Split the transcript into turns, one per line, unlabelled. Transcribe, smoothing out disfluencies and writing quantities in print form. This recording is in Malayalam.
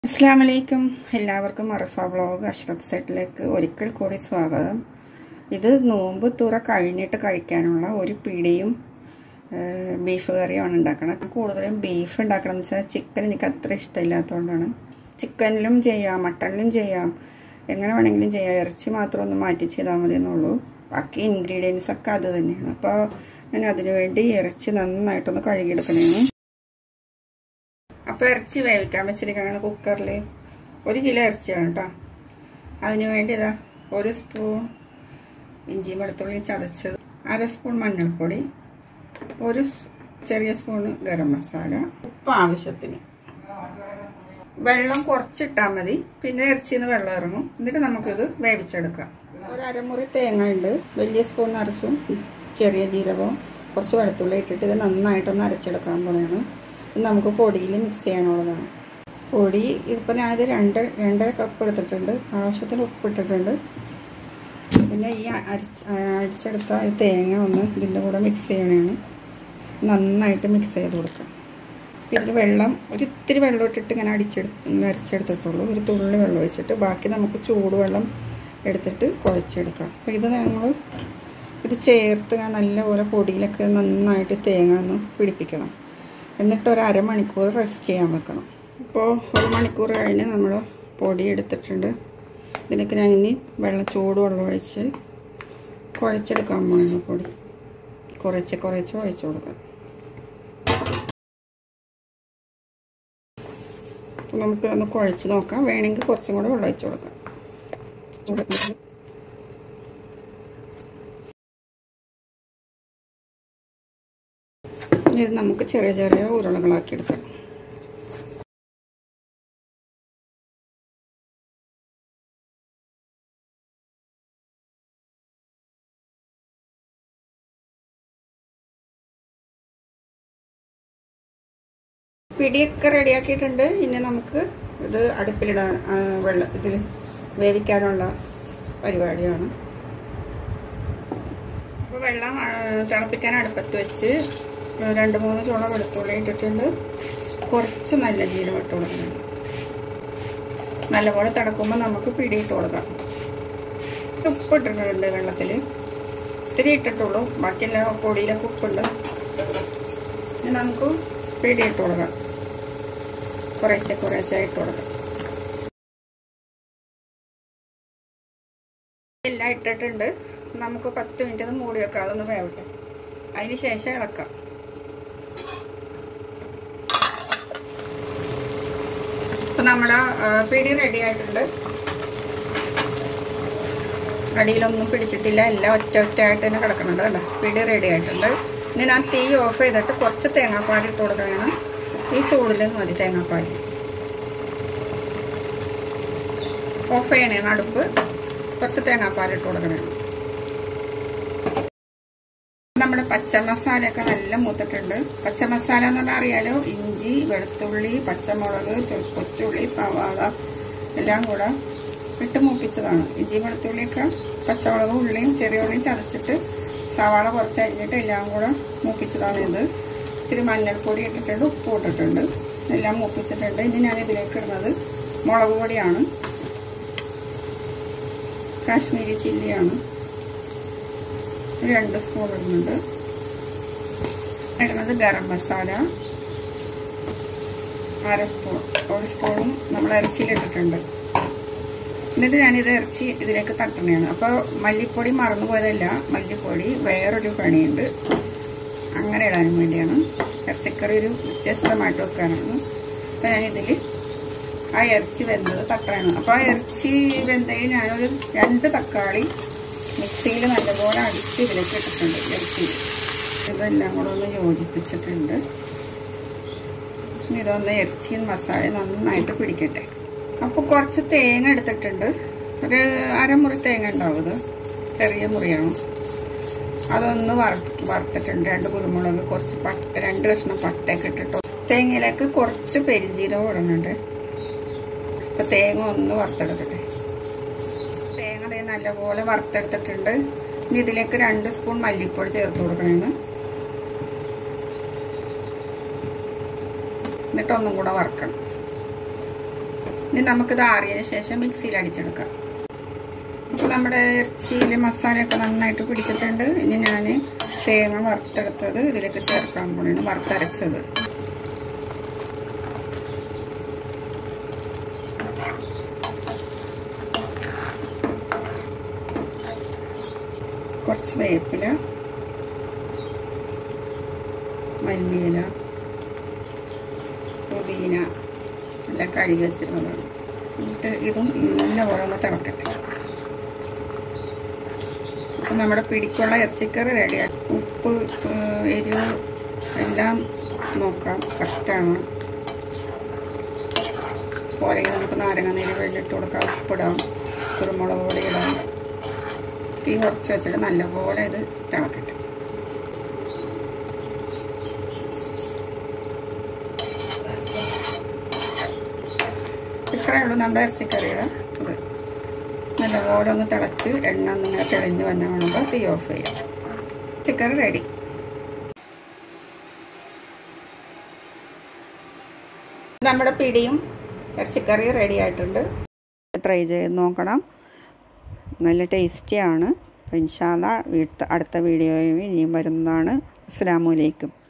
അസ്സലാമലൈക്കും എല്ലാവർക്കും arafavlog asharafsaitലേക്ക് ഒരിക്കൽ കൂടി സ്വാഗതം. ഇത് നോമ്പ് തുറ കഴിഞ്ഞിട്ട് കഴിക്കാനുള്ള ഒരു പിടിയും ബീഫ് കറിയാണ് ഉണ്ടാക്കുന്നത്. കൂടുതലും ബീഫ് ഉണ്ടാക്കണമെന്ന് വെച്ചാൽ ചിക്കൻ എനിക്ക് അത്ര ഇഷ്ടമില്ലാത്തതുകൊണ്ടാണ്. ചിക്കനിലും ചെയ്യാം, മട്ടണിലും ചെയ്യാം, എങ്ങനെ വേണമെങ്കിലും ചെയ്യാം. ഇറച്ചി മാത്രം ഒന്ന് മാറ്റി ചെയ്താൽ മതി എന്നുള്ളൂ. ബാക്കി ഇൻഗ്രീഡിയൻസ് ഒക്കെ അത് തന്നെയാണ്. അപ്പോൾ ഞാൻ അതിനുവേണ്ടി ഇറച്ചി നന്നായിട്ടൊന്ന് കഴുകിയെടുക്കണേന്ന്. അപ്പോൾ ഇറച്ചി വേവിക്കാൻ വെച്ചിരിക്കുകയാണ് കുക്കറിൽ. 1 കിലോ ഇറച്ചിയാണ് കേട്ടോ. അതിന് വേണ്ടി ഇതാ 1 സ്പൂൺ ഇഞ്ചി വെളുത്തുള്ളി ചതച്ചത്, 1/2 സ്പൂൺ മഞ്ഞൾപ്പൊടി, 1 ചെറിയ സ്പൂൺ ഗരം മസാല, ഉപ്പ് ആവശ്യത്തിന്. വെള്ളം കുറച്ചിട്ടാൽ മതി, പിന്നെ ഇറച്ചിന്ന് വെള്ളം ഇറങ്ങും. എന്നിട്ട് നമുക്കിത് വേവിച്ചെടുക്കാം. 1 അരമുറി തേങ്ങ ഉണ്ട്, വലിയ സ്പൂൺ നിറച്ചും ചെറിയ ജീരകവും കുറച്ച് വെളുത്തുള്ളി ഇട്ടിട്ട് ഇത് നന്നായിട്ടൊന്ന് അരച്ചെടുക്കാൻ പോലെയാണ്. നമുക്ക് പൊടിയിൽ മിക്സ് ചെയ്യാനുള്ളതാണ്. പൊടി ഇപ്പം ഞാനത് 2.5 കപ്പ് എടുത്തിട്ടുണ്ട്. ആവശ്യത്തിന് ഉപ്പിട്ടിട്ടുണ്ട്. പിന്നെ ഈ അരിച്ചെടുത്ത തേങ്ങ ഒന്ന് ഇതിൻ്റെ കൂടെ മിക്സ് ചെയ്യണതാണ്. നന്നായിട്ട് മിക്സ് ചെയ്ത് കൊടുക്കാം. ഇതിൽ വെള്ളം ഒരിത്തിരി വെള്ളം ഇട്ടിട്ട് ഇങ്ങനെ അരിച്ചെടുത്തിട്ടുള്ളൂ. ഒരു തുള്ളി വെള്ളം ഒഴിച്ചിട്ട് ബാക്കി നമുക്ക് ചൂടുവെള്ളം എടുത്തിട്ട് കുഴച്ചെടുക്കാം. അപ്പോൾ ഇത് ചേർത്ത് നല്ലപോലെ പൊടിയിലൊക്കെ നന്നായിട്ട് തേങ്ങ ഒന്ന് പിടിപ്പിക്കണം. എന്നിട്ട് 1 അരമണിക്കൂർ റെസ്റ്റ് ചെയ്യാൻ വെക്കണം. ഇപ്പോൾ 1 മണിക്കൂർ കഴിഞ്ഞ് നമ്മൾ പൊടി എടുത്തിട്ടുണ്ട്. ഇതിലേക്ക് ഞാൻ ഇനി ചൂടുവെള്ളം ഒഴിച്ച് കുഴച്ചെടുക്കാൻ പോകുന്നു. പൊടി കുറച്ച് ഒഴിച്ചു കൊടുക്കാം. അപ്പോൾ നമുക്ക് ഒന്ന് കുഴച്ച് നോക്കാം. വേണമെങ്കിൽ കുറച്ചും കൂടെ വെള്ളം ഒഴിച്ചു കൊടുക്കാം. ഇത് നമുക്ക് ചെറിയ ചെറിയ ഉരുളകളാക്കി എടുക്കാം. പിടിയൊക്കെ റെഡിയാക്കിയിട്ടുണ്ട്. ഇനി നമുക്ക് ഇത് അടുപ്പിലിടാൻ ഇതിൽ വേവിക്കാനുള്ള പരിപാടിയാണ്. അപ്പോൾ വെള്ളം തിളപ്പിക്കാൻ അടുപ്പത്ത് വെച്ച് 2-3 ചുള വെളുത്തുള്ളി ഇട്ടിട്ടുണ്ട്. കുറച്ച് നല്ല ജീരകം ഇട്ട് കൊടുക്കണം. നല്ലപോലെ തിളക്കുമ്പോൾ നമുക്ക് പിടി ഇട്ട് കൊടുക്കാം. ഉപ്പ് ഇട്ടിട്ടുണ്ട് വെള്ളത്തിൽ, ഇത്തിരി ഇട്ടിട്ടുള്ളൂ. ബാക്കിയെല്ലാം പൊടിയിലൊക്കെ ഉപ്പുണ്ട്. ഇനി നമുക്ക് പിടി ഇട്ട് കൊടുക്കാം. കുറേശ്ശെ ഇട്ട് കൊടുക്കാം. എല്ലാം ഇട്ടിട്ടുണ്ട്. നമുക്ക് 10 മിനിറ്റ് അത് മൂടി വെക്കാം. അതൊന്ന് വേവട്ടെ. അതിന് ശേഷം ഇളക്കാം. അപ്പം നമ്മുടെ പിടി റെഡി ആയിട്ടുണ്ട്. അടിയിലൊന്നും പിടിച്ചിട്ടില്ല. എല്ലാം ഒറ്റയായിട്ട് തന്നെ കിടക്കുന്നുണ്ട്. കേട്ടോ, പിടി റെഡി ആയിട്ടുണ്ട്. ഇനി ഞാൻ തീ ഓഫ് ചെയ്തിട്ട് കുറച്ച് തേങ്ങാപ്പാൽ ഇട്ട് കൊടുക്കുകയാണ്. ഈ ചൂടിൽ മതി തേങ്ങാപ്പാൽ. ഓഫ് ചെയ്യണേണ് അടുപ്പ്. കുറച്ച് തേങ്ങാപ്പാൽ ഇട്ട് കൊടുക്കണം. നമ്മുടെ പച്ചമസാലയൊക്കെ നല്ല മൂത്തിട്ടുണ്ട്. പച്ചമസാല എന്ന് പറഞ്ഞാൽ അറിയാലോ, ഇഞ്ചി, വെളുത്തുള്ളി, പച്ചമുളക്, കൊച്ചുള്ളി, സവാള എല്ലാം കൂടെ ഇട്ട് മൂപ്പിച്ചതാണ്. ഇഞ്ചി വെളുത്തുള്ളിയൊക്കെ പച്ചമുളകും ഉള്ളിയും ചെറിയ ഉള്ളിയും ചതച്ചിട്ട് സവാള കുറച്ച് അരിഞ്ഞിട്ട് എല്ലാം കൂടെ മൂപ്പിച്ചതാണ് ഇത്. ഇച്ചിരി മഞ്ഞൾപ്പൊടി ഇട്ടിട്ടുണ്ട്, ഉപ്പ് ഇട്ടിട്ടുണ്ട്, എല്ലാം മൂപ്പിച്ചിട്ടുണ്ട്. ഇനി ഞാൻ ഇതിലേക്ക് ഇടുന്നത് മുളക് പൊടിയാണ്, കാശ്മീരി ചില്ലിയാണ്. 2 സ്പൂൺ ഇടുന്നുണ്ട്. ഇടുന്നത് ഗരം മസാല 1/2 സ്പൂൺ. 1 സ്പൂണും നമ്മൾ ഇറച്ചിയിലിട്ടിട്ടുണ്ട്. എന്നിട്ട് ഞാനിത് ഇറച്ചി ഇതിലേക്ക് തട്ടണയാണ്. അപ്പോൾ മല്ലിപ്പൊടി മറന്നു പോയതല്ല, മല്ലിപ്പൊടി വേറൊരു പണിയുണ്ട്, അങ്ങനെ ഇടാനും വേണ്ടിയാണ്. ഇറച്ചിക്കറി ഒരു വ്യത്യസ്തമായിട്ട് വെക്കാനാണ്. അപ്പോൾ ഞാനിതിൽ ആ ഇറച്ചി വെന്തത് തട്ടണം. അപ്പോൾ ആ ഇറച്ചി വെന്തയിൽ ഞാനൊരു 2 തക്കാളി മിക്സിയിൽ നല്ലപോലെ അടിച്ച് ഇതിലേക്ക് ഇട്ടിട്ടുണ്ട്. ഇറച്ചി ഇതെല്ലാം കൂടെ ഒന്ന് യോജിപ്പിച്ചിട്ടുണ്ട്. ഇതൊന്ന് ഇറച്ചിയും മസാല നന്നായിട്ട് പിടിക്കട്ടെ. അപ്പോൾ കുറച്ച് തേങ്ങ എടുത്തിട്ടുണ്ട്. ഒരു അരമുറി തേങ്ങ ഉണ്ടാവും. ഇത് ചെറിയ മുറിയാണ്. അതൊന്ന് വറുത്തിട്ടുണ്ട്. 2 കുരുമുളക്, കുറച്ച് പട്ട, 2 കഷ്ണം പട്ടയൊക്കെ ഇട്ടിട്ട് തേങ്ങയിലേക്ക് കുറച്ച് പെരിഞ്ജീരകം ഇടുന്നുണ്ട്. അപ്പോൾ തേങ്ങ ഒന്ന് വറുത്തെടുക്കട്ടെ. തേങ്ങ നല്ലപോലെ വറുത്തെടുത്തിട്ടുണ്ട്. ഇനി ഇതിലേക്ക് 2 സ്പൂൺ മല്ലിപ്പൊടി ചേർത്ത് കൊടുക്കണേന്ന്. എന്നിട്ടൊന്നും കൂടെ വറുക്കണം. ഇനി നമുക്കിത് ആറിയതിന് ശേഷം മിക്സിയിൽ അടിച്ചെടുക്കാം. അപ്പോൾ നമ്മുടെ ഇറച്ചിയിൽ മസാലയൊക്കെ നന്നായിട്ട് പിടിച്ചിട്ടുണ്ട്. ഇനി ഞാൻ തേങ്ങ വറുത്തെടുത്തത് ഇതിലേക്ക് ചേർക്കാൻ പോകണം, വറുത്തരച്ചത്. കുറച്ച് വേപ്പില, മല്ലിയില, പുതിന എല്ലാം കഴുകി വെച്ചിരുന്നതാണ്. എന്നിട്ട് ഇതും നല്ലപോലെ ഒന്ന് തിളക്കട്ടെ. അപ്പം നമ്മുടെ പിടിക്കുള്ള ഇറച്ചിക്കറി റെഡിയാക്കി. ഉപ്പ്, എരിവ് എല്ലാം നോക്കാം, കറക്റ്റാണ്. പോരെ നമുക്ക് നാരങ്ങാനീര് വെള്ളിട്ട് കൊടുക്കാം, ഉപ്പിടാം, കുരുമുളക് പൊടി ഇടാം. തീ കുറച്ച് വെച്ചിട്ട് നല്ലപോലെ ഇത് തിളക്കട്ടെ. ഇത്രയേ ഉള്ളൂ നമ്മുടെ ഇറച്ചിക്കറിയുടെ ഇത്. നല്ലപോലെ ഒന്ന് തിളച്ച് എണ്ണ ഒന്നിങ്ങനെ തെളിഞ്ഞ് വന്ന വേണമെങ്കിൽ തീ ഓഫ് ചെയ്യാം. Chicken ready. നമ്മുടെ പിടിയും ഇറച്ചിക്കറി റെഡി ആയിട്ടുണ്ട്. ട്രൈ ചെയ്ത് നോക്കണം, നല്ല ടേസ്റ്റിയാണ്. അപ്പോൾ ഇൻഷാ അല്ലാഹ് അടുത്ത വീഡിയോയും ഇനിയും വരുന്നതാണ്. അസ്സലാമു അലൈക്കും.